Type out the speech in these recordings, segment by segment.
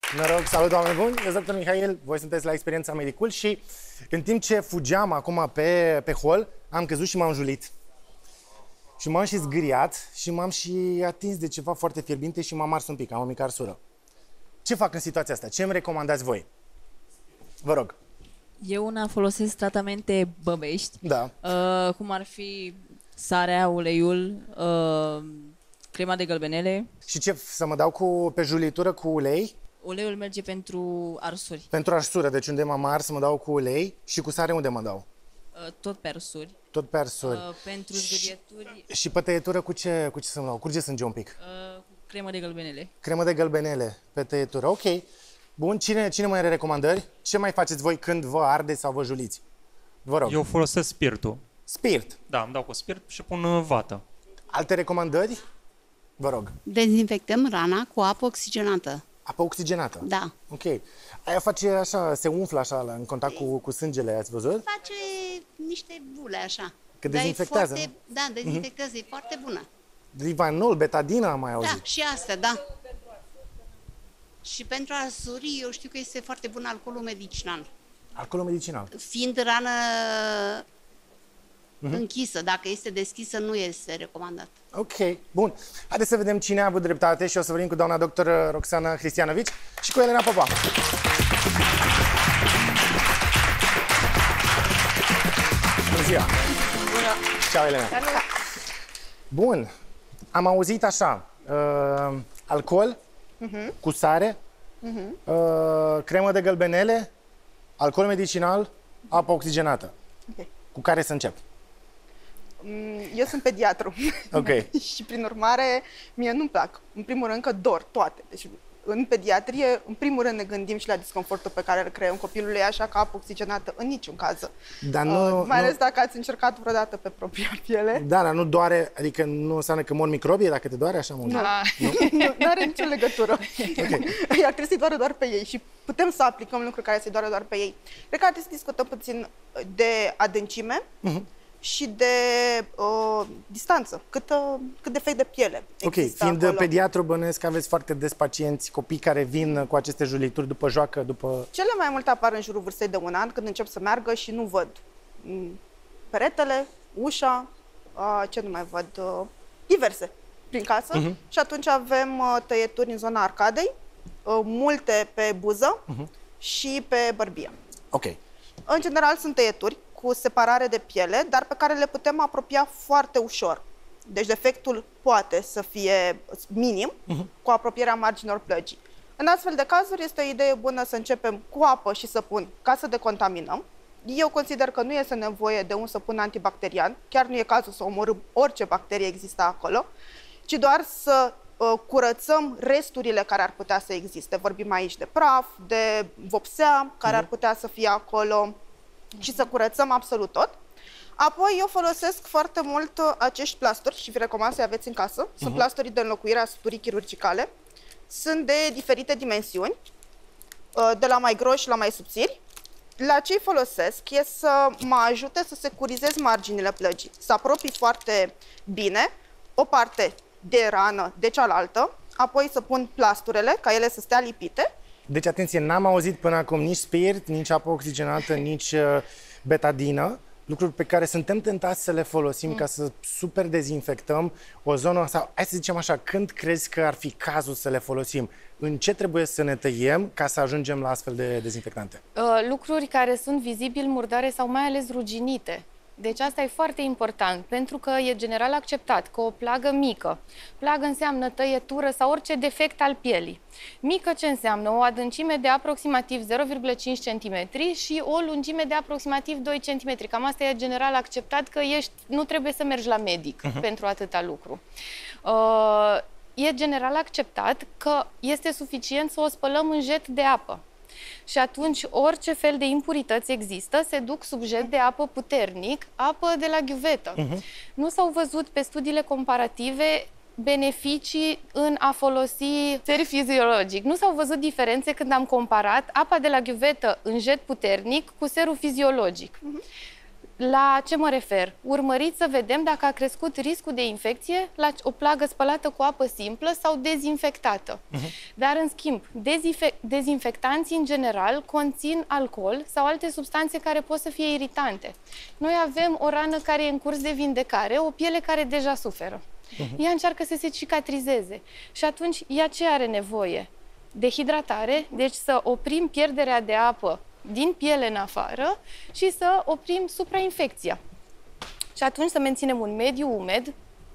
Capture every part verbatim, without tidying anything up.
Noroc, salut, oameni buni! Eu sunt doctor Mihail, voi sunteți la Experiența Medicul și în timp ce fugeam acum pe, pe hol, am căzut și m-am julit. Și m-am și zgâriat și m-am și atins de ceva foarte fierbinte și m-am ars un pic, am o mică arsură. Ce fac în situația asta? Ce îmi recomandați voi? Vă rog. Eu una folosesc tratamente băbești, Da. uh, cum ar fi sarea, uleiul, uh, crema de gălbenele. Și ce, să mă dau cu, pe julitură cu ulei? Uleiul merge pentru arsuri, Pentru arsură, deci unde m-am ars, mă dau cu ulei. Și cu sare unde mă dau? uh, tot pe arsuri. Tot pe arsuri. Uh, pentru zgârieturi, Și pe tăietură cu ce, cu ce să mă dau? Curge sânge un pic. uh, cu cremă de gălbenele. Cremă de gălbenele pe tăietură, ok. Bun, cine, cine mai are recomandări? Ce mai faceți voi când vă arde sau vă juliți? Vă rog. Eu folosesc spiritul. Spirit. Da, îmi dau cu spirit și pun uh, vată. Alte recomandări? Vă rog. Dezinfectăm rana cu apă oxigenată. Apă oxigenată? Da. Ok. Aia face așa, se umflă așa în contact cu, cu sângele, ați văzut? Face niște bule așa. Că Dar e dezinfectează, foarte, da, dezinfectează, mm-hmm. e foarte bună. Livanol, betadină am mai auzit. Da, și asta, da. Și pentru arsuri, eu știu că este foarte bun alcoolul medicinal. Alcoolul medicinal. Fiind rană mm-hmm. închisă, dacă este deschisă, nu este recomandat. Ok, bun. Haideți să vedem cine a avut dreptate și o să vorbim cu doamna doctor Roxana Cristianovici și cu Elena Popa. Bună ziua! Bună! Ceau, Elena! Salut! Bun, am auzit așa, uh, alcool uh-huh. cu sare, uh-huh. uh, cremă de gălbenele, alcool medicinal, apă oxigenată. Okay. Cu care să încep? Eu sunt pediatru. Ok. Și prin urmare, mie nu-mi plac. În primul rând că dor toate. Deci în pediatrie, în primul rând ne gândim și la disconfortul pe care îl creăm copilului, așa că apă oxigenată în niciun caz. Dar nu, uh, mai ales nu... dacă ați încercat vreodată pe propria piele. Da, dar nu doare, adică nu înseamnă că mor microbii dacă te doare așa mult? Nu, nu? nu are nicio legătură. Okay. Ar trebui să-i doară doar pe ei și putem să aplicăm lucruri care să-i doară doar pe ei. Cred că ar trebui să discutăm puțin de adâncime. Uh-huh. Și de uh, distanță, cât, uh, cât defect de piele. Ok, fiind acolo. Pediatru, bănuiesc că aveți foarte des pacienți, copii care vin cu aceste julituri după joacă, după... Cele mai multe apar în jurul vârstei de un an, când încep să meargă și nu văd peretele, ușa, uh, ce nu mai văd, uh, diverse prin casă. Uh-huh. Și atunci avem uh, tăieturi în zona arcadei, uh, multe pe buză uh-huh. și pe bărbie. Ok. În general sunt tăieturi cu separare de piele, dar pe care le putem apropia foarte ușor. Deci defectul poate să fie minim, uh-huh. cu apropierea marginilor plăgii. În astfel de cazuri este o idee bună să începem cu apă și săpun ca să decontaminăm. Eu consider că nu este nevoie de un săpun antibacterian, chiar nu e cazul să omorâm orice bacterie există acolo, ci doar să uh, curățăm resturile care ar putea să existe. Vorbim aici de praf, de vopsea care uh-huh. ar putea să fie acolo, și să curățăm absolut tot. Apoi eu folosesc foarte mult acești plasturi și vi recomand să-i aveți în casă. Sunt uh-huh. plasturi de înlocuire a suturii chirurgicale. Sunt de diferite dimensiuni, de la mai groși la mai subțiri. La ce-i folosesc e să mă ajute să securizez marginile plăgii, să apropii foarte bine o parte de rană de cealaltă, apoi să pun plasturele ca ele să stea lipite. Deci, atenție, n-am auzit până acum nici spirit, nici apă oxigenată, nici uh, betadină, lucruri pe care suntem tentați să le folosim mm. ca să super dezinfectăm o zonă, sau hai să zicem așa, când crezi că ar fi cazul să le folosim? În ce trebuie să ne tăiem ca să ajungem la astfel de dezinfectante? Uh, lucruri care sunt vizibil murdare sau mai ales ruginite. Deci asta e foarte important, pentru că e general acceptat că o plagă mică, plagă înseamnă tăietură sau orice defect al pielii. Mică ce înseamnă? O adâncime de aproximativ zero virgulă cinci centimetri și o lungime de aproximativ doi centimetri. Cam asta e general acceptat, că ești, nu trebuie să mergi la medic uh-huh. pentru atâta lucru. Uh, e general acceptat că este suficient să o spălăm în jet de apă. Și atunci orice fel de impurități există se duc sub jet de apă puternic, apă de la ghiuvetă. Uh-huh. Nu s-au văzut pe studiile comparative beneficii în a folosi ser fiziologic. Nu s-au văzut diferențe când am comparat apa de la ghiuvetă în jet puternic cu serul fiziologic. Uh-huh. La ce mă refer? Urmăriți să vedem dacă a crescut riscul de infecție la o plagă spălată cu apă simplă sau dezinfectată. Uh-huh. Dar, în schimb, dezinfectanții, în general, conțin alcool sau alte substanțe care pot să fie iritante. Noi avem o rană care e în curs de vindecare, o piele care deja suferă. Uh-huh. Ea încearcă să se cicatrizeze și atunci ea ce are nevoie? De hidratare, deci să oprim pierderea de apă din piele în afară și să oprim suprainfecția. Și atunci să menținem un mediu umed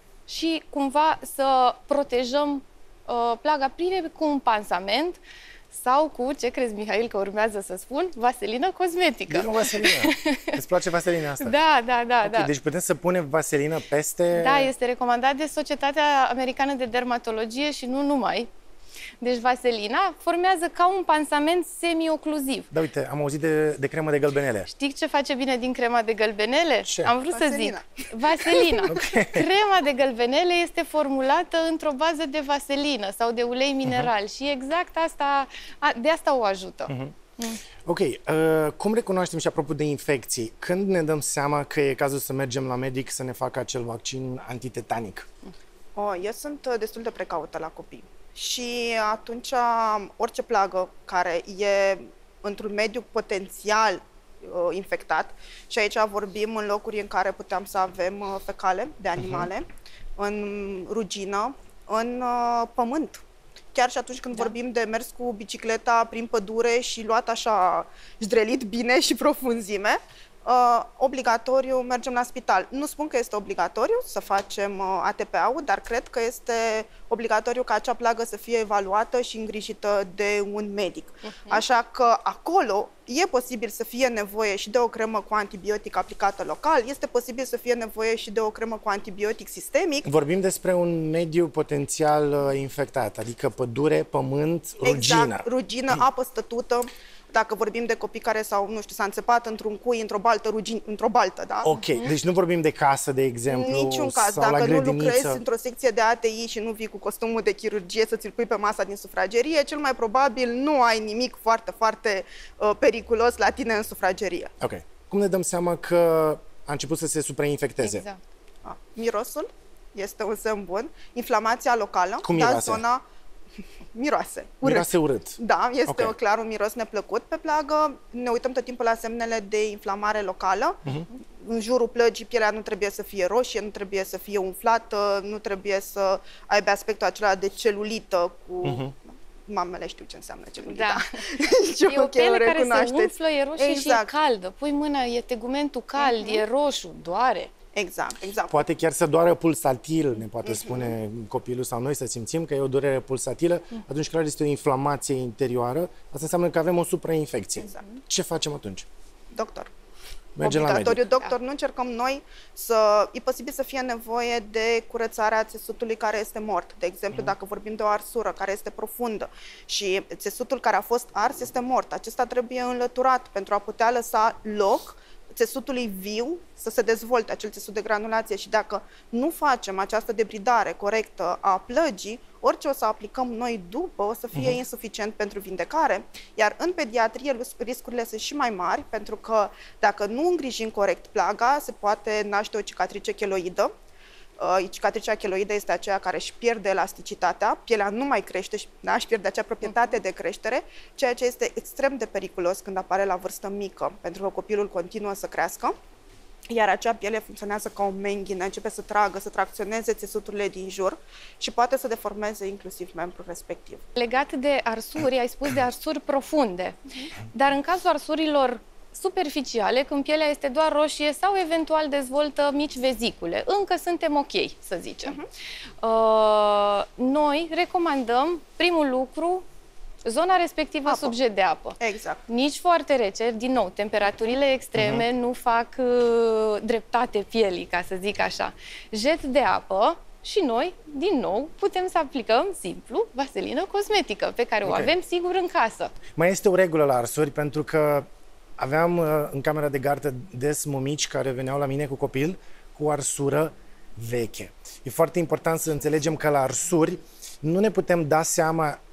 și cumva să protejăm uh, plaga prime cu un pansament sau cu, ce crezi, Mihail, că urmează să spun, vaselină cosmetică. Din vaselină. Îți place vaselina asta? Da, da, da. Okay, da. Deci putem să punem vaselină peste... Da, este recomandat de Societatea Americană de Dermatologie și nu numai. Deci vaselina formează ca un pansament semi-ocluziv. Da, uite, am auzit de, de cremă de gălbenele. Știi ce face bine din crema de gălbenele? Ce? Am vrut Vaselina. să zic. Vaselina. Okay. Crema de gălbenele este formulată într-o bază de vaselină sau de ulei mineral uh-huh. și exact asta, de asta o ajută. Uh-huh. Mm. Ok, uh, cum recunoaștem și apropo de infecții? Când ne dăm seama că e cazul să mergem la medic să ne facă acel vaccin antitetanic? Oh, eu sunt destul de precaută la copii. Și atunci orice plagă care e într-un mediu potențial uh, infectat, și aici vorbim în locuri în care puteam să avem uh, fecale de animale, uh-huh. în rugină, în uh, pământ. Chiar și atunci când da. vorbim de mers cu bicicleta prin pădure și luat așa zdrelit bine și profunzime, Uh, obligatoriu mergem la spital. Nu spun că este obligatoriu să facem uh, A T P A-ul, dar cred că este obligatoriu ca acea plagă să fie evaluată și îngrijită de un medic. Uh-huh. Așa că acolo e posibil să fie nevoie și de o cremă cu antibiotic aplicată local, este posibil să fie nevoie și de o cremă cu antibiotic sistemic. Vorbim despre un mediu potențial uh, infectat, adică pădure, pământ, rugină. Exact, rugină, apă stătută. Dacă vorbim de copii care s-au, nu știu, s-a înțepat într-un cui, într-o baltă, rugin, într-o baltă, da? Ok, deci nu vorbim de casă, de exemplu, niciun caz. sau Dacă la nu grădiniță. lucrezi într-o secție de A T I și nu vii cu costumul de chirurgie să ți-l pui pe masa din sufragerie, cel mai probabil nu ai nimic foarte, foarte uh, periculos la tine în sufragerie. Ok. Cum ne dăm seama că a început să se suprainfecteze? Exact. Ah, mirosul este un semn bun. Inflamația locală. Cum da, miroase? Zona... Miroase. Urât. Miroase urât. Da, este Okay. o, clar un miros neplăcut pe plagă. Ne uităm tot timpul la semnele de inflamare locală. Uh-huh. În jurul plăgii, pielea nu trebuie să fie roșie, nu trebuie să fie umflată, nu trebuie să aibă aspectul acela de celulită cu... Uh-huh. Mamele știu ce înseamnă celulită. Da. Știu E o piele care recunoașteți. se umflă, e roșie exact. și e caldă. Pui mâna, e tegumentul cald, uh-huh. e roșu, doare. Exact, exact. Poate chiar să doară pulsatil, ne poate uh-huh. spune copilul sau noi, să simțim că e o durere pulsatilă, uh-huh. atunci clar este o inflamație interioară, asta înseamnă că avem o suprainfecție. Exact. Ce facem atunci? Doctor. Mergem Obligatoriu, la medic. doctor, da. Nu încercăm noi să... E posibil să fie nevoie de curățarea țesutului care este mort. De exemplu, mm. dacă vorbim de o arsură care este profundă și țesutul care a fost ars este mort, acesta trebuie înlăturat pentru a putea lăsa loc țesutului viu să se dezvolte, acel țesut de granulație, și dacă nu facem această debridare corectă a plăgii, orice o să aplicăm noi după o să fie uh-huh. insuficient pentru vindecare, iar în pediatrie riscurile sunt și mai mari, pentru că dacă nu îngrijim corect plaga, se poate naște o cicatrice cheloidă. Uh, cicatricea cheloidă este aceea care își pierde elasticitatea, pielea nu mai crește și da, își pierde acea proprietate de creștere, ceea ce este extrem de periculos când apare la vârstă mică, pentru că copilul continuă să crească, iar acea piele funcționează ca o menghină, începe să tragă, să tracționeze țesuturile din jur și poate să deformeze inclusiv membrul respectiv. Legat de arsuri, ai spus de arsuri profunde, dar în cazul arsurilor superficiale, când pielea este doar roșie sau eventual dezvoltă mici vezicule, încă suntem ok, să zicem. Uh-huh. Uh, noi recomandăm, primul lucru, zona respectivă apă. Sub jet de apă. Exact. Nici foarte rece, din nou, temperaturile extreme uh-huh. nu fac uh, dreptate pielii, ca să zic așa. Jet de apă și noi, din nou, putem să aplicăm simplu vaselină cosmetică, pe care okay. o avem sigur în casă. Mai este o regulă la arsuri, pentru că aveam uh, în camera de gardă des mămici care veneau la mine cu copil cu o arsură veche. E foarte important să înțelegem că la arsuri nu ne putem da seama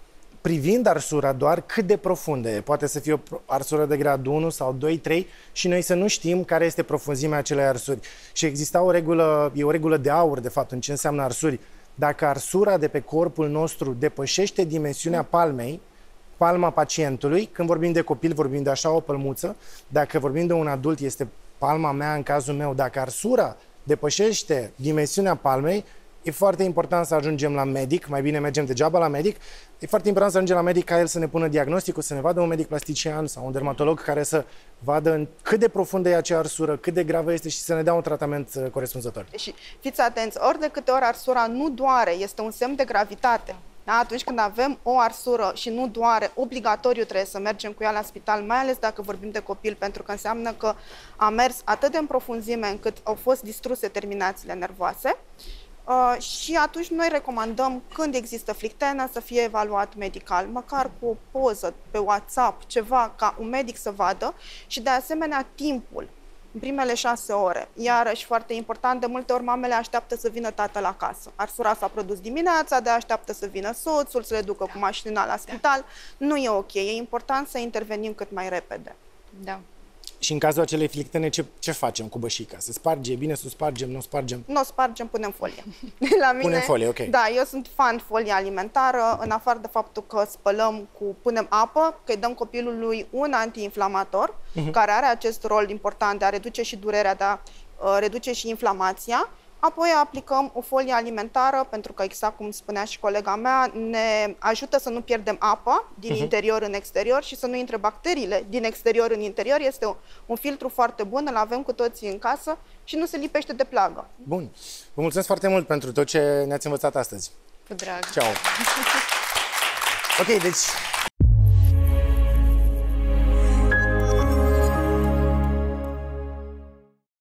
privind arsura doar cât de profundă e. Poate să fie o arsură de grad unu sau doi, trei și noi să nu știm care este profunzimea acelei arsuri. Și exista o regulă, e o regulă de aur, de fapt, în ce înseamnă arsuri. Dacă arsura de pe corpul nostru depășește dimensiunea palmei, palma pacientului, când vorbim de copil, vorbim de așa o pălmuță, dacă vorbim de un adult, este palma mea în cazul meu. Dacă arsura depășește dimensiunea palmei, e foarte important să ajungem la medic, mai bine mergem degeaba la medic, e foarte important să ajungem la medic ca el să ne pună diagnosticul, să ne vadă un medic plastician sau un dermatolog care să vadă cât de profundă e acea arsură, cât de gravă este și să ne dea un tratament corespunzător. Și fiți atenți, ori de câte ori arsura nu doare, este un semn de gravitate. Da? Atunci când avem o arsură și nu doare, obligatoriu trebuie să mergem cu ea la spital, mai ales dacă vorbim de copil, pentru că înseamnă că a mers atât de în profunzime încât au fost distruse terminațiile nervoase. Uh, și atunci noi recomandăm, când există flictenă, să fie evaluat medical, măcar cu o poză pe WhatsApp, ceva, ca un medic să vadă și de asemenea timpul, în primele șase ore. Iarăși foarte important, de multe ori mamele așteaptă să vină tatăl acasă. Arsura s-a produs dimineața, de așteaptă să vină soțul, să le ducă cu mașina la spital. Nu e ok, e important să intervenim cât mai repede. Da. Și în cazul acelei flictene, ce, ce facem cu bășica? Se sparge, e bine să o spargem, nu o spargem? Nu o spargem, punem folie. La mine, punem folie, ok. Da, eu sunt fan folie alimentară, în afară de faptul că spălăm cu, punem apă, că îi dăm copilului un antiinflamator, uh-huh. care are acest rol important de a reduce și durerea, de a uh, reduce și inflamația. Apoi aplicăm o folie alimentară, pentru că, exact cum spunea și colega mea, ne ajută să nu pierdem apă din uh-huh. interior în exterior și să nu intre bacteriile din exterior în interior. Este un, un filtru foarte bun, îl avem cu toții în casă și nu se lipește de plagă. Bun. Vă mulțumesc foarte mult pentru tot ce ne-ați învățat astăzi. Cu drag. Ciao. Ok, deci